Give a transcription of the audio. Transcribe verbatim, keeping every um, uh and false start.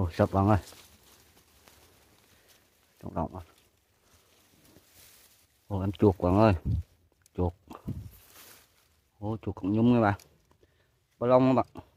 Ôi sập bạn ơi, trọng động. Ôi em chuột bạn ơi, chuột. Ôi chuột cũng nhúng các bạn, bao lông các bạn.